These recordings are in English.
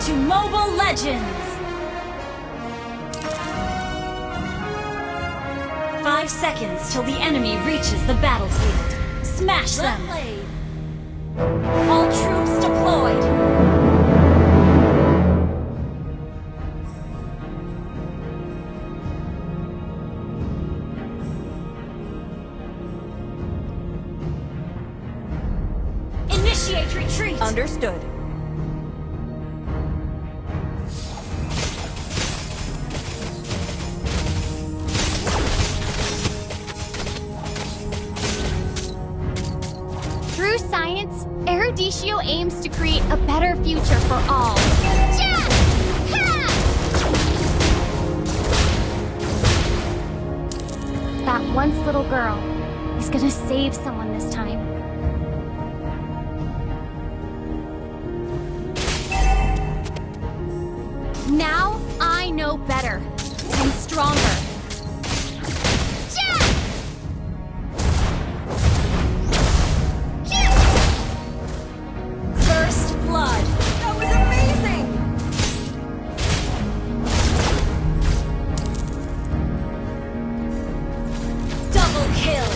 to Mobile Legends! 5 seconds till the enemy reaches the battlefield. Smash them! All troops deployed! Initiate retreat! Understood. Through science, Eruditio aims to create a better future for all. That once little girl is gonna save someone this time. Now I know better and stronger. First blood! That was amazing! Double kill!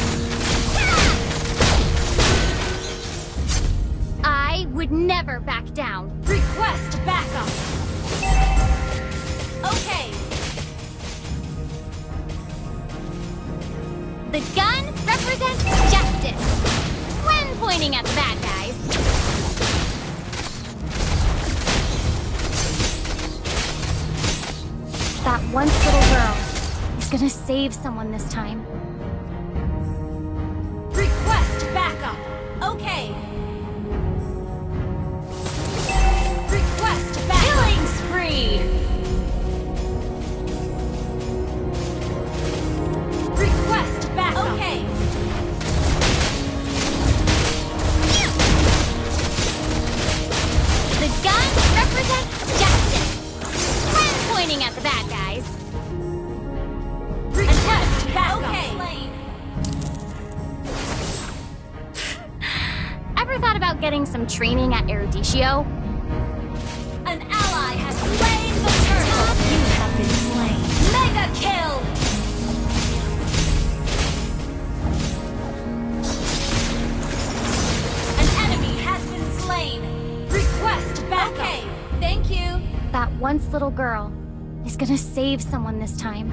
I would never back down. Request backup! Okay. The gun represents justice when pointing at the bad guys. That once little girl is gonna save someone this time. Request backup! Okay. Request backup! Killing spree! Request backup! Okay. The gun represents justice when pointing at the bad guys. Request backup! Okay. Ever thought about getting some training at Eruditio? An ally has slain the turtle! You have been slain! Mega kill! An enemy has been slain! Request backup! Okay, thank you! That once little girl is gonna save someone this time.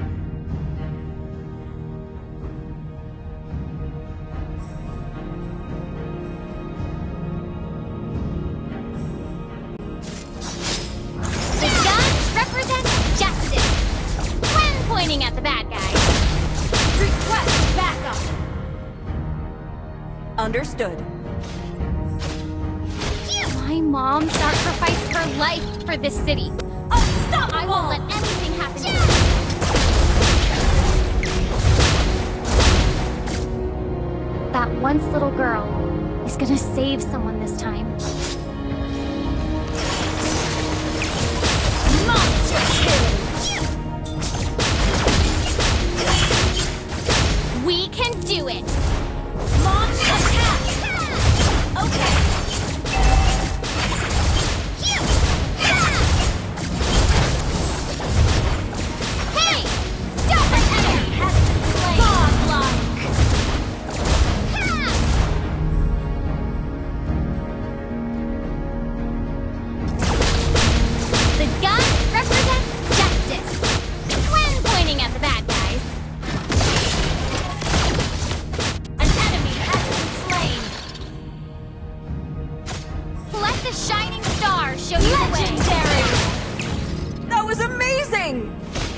The gun represents justice when pointing at the bad guys. Request backup! Understood. My mom sacrificed her life for this city. Unstoppable! I won't let anything happen to me. That once little girl is gonna save someone this time. Monster kill! We can do it! Launch attack! Okay. Hey! Stop An it! enemy has been slain! Godlike! The gun represents justice when pointing at the bad guys. An enemy has been slain! Let the shining star show you the way. Legendary! That was amazing!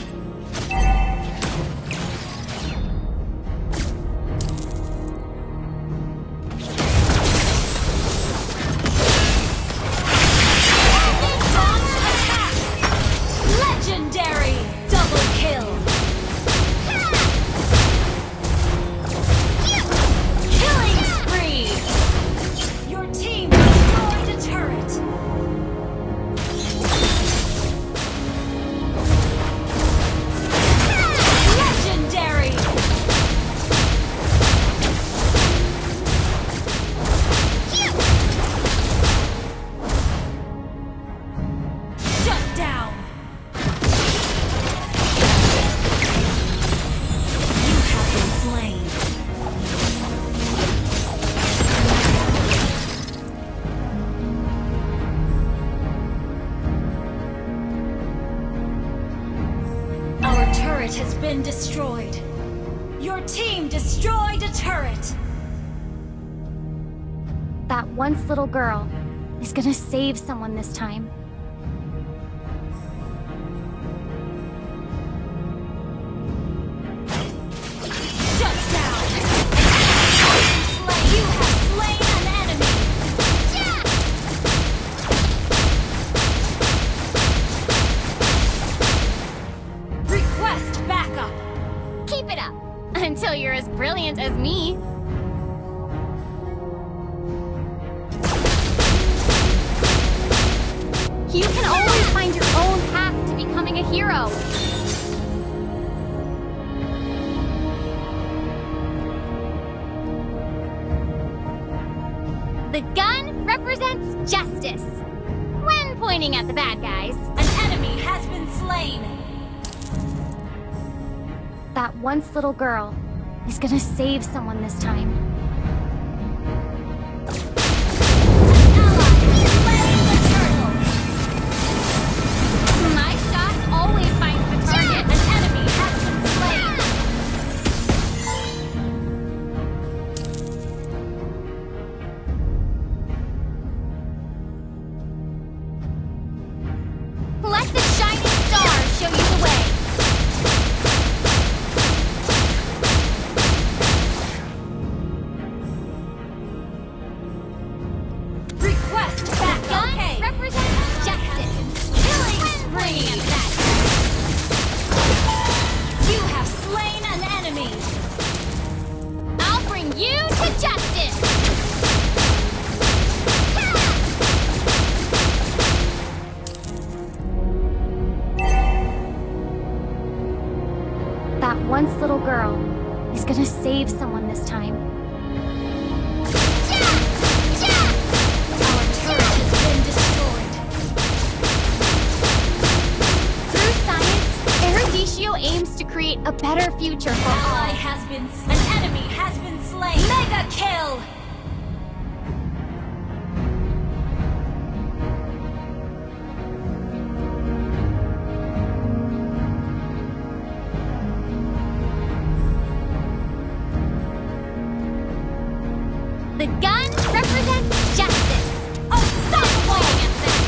Launch attack! Legendary! Double kill! Killing spree! Your team destroyed a turret! destroyed. Your team destroyed a turret. That once little girl is gonna save someone this time. Shut down. You have slain an enemy. Request backup. Keep it up until you're as brilliant as me. You can always find your own path to becoming a hero. The gun represents justice. When pointing at the bad guys, An enemy has been slain. that once little girl is gonna save someone this time. My shot always finds the target. An enemy has been slain. Let the shining star show you the way. Request backup. Gun Okay. represents justice. Killing When pointing spree. at that. You have slain an enemy. I'll bring you to justice. That once little girl is gonna save someone this time. Our turret has been destroyed. Through science, Erudicio aims to create a better future for Ally all. has been slain. An enemy has been slain. Mega kill. The gun represents justice. Unstoppable. Pointing at the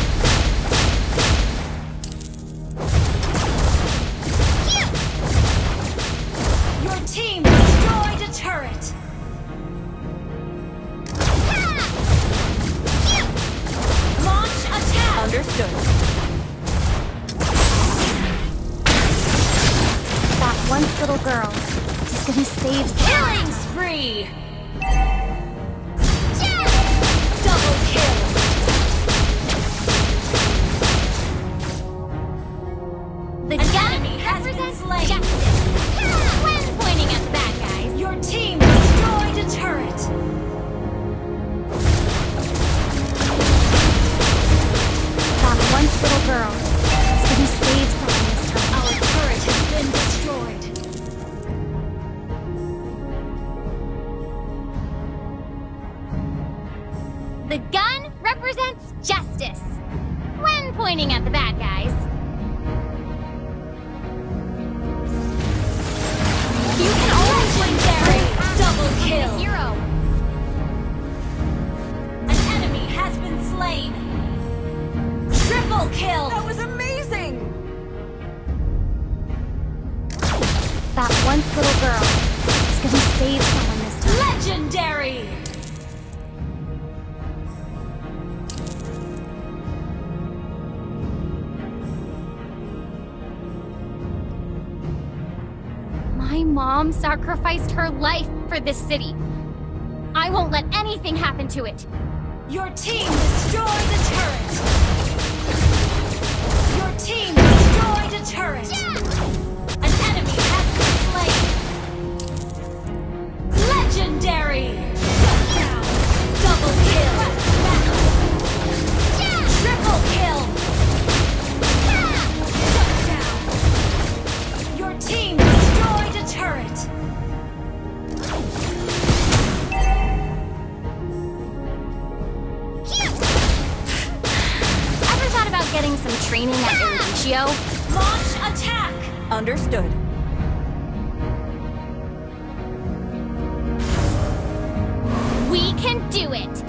bad guys. Your team destroyed a turret. Launch attack. Understood. That once little girl is gonna save someone. Killing spree. Double kill. The An gun enemy has been represents slain. justice. When pointing at the bad guys. Your team destroyed a turret. That once little girl is gonna save someone this time. Our turret has been destroyed. The gun represents justice. When pointing at the bad guys. You can always Legendary. Double a kill. hero. An enemy has been slain. Triple kill. That was amazing! That once little girl is gonna save someone this time. Legendary. My mom sacrificed her life for this city. I won't let anything happen to it. Your team destroyed a turret. Your team destroyed a turret. An enemy has been slain. Legendary. Shut down. Double kill. Triple kill. Shut down. Your team destroyed a turret. Ever thought about getting some training at Erudicio? Launch attack. Understood. do it!